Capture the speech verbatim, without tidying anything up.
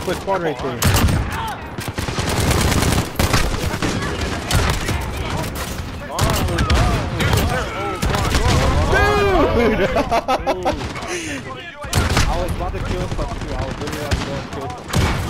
Split squad right there. Dude! I was about to kill some too. I was literally about to go and kill some.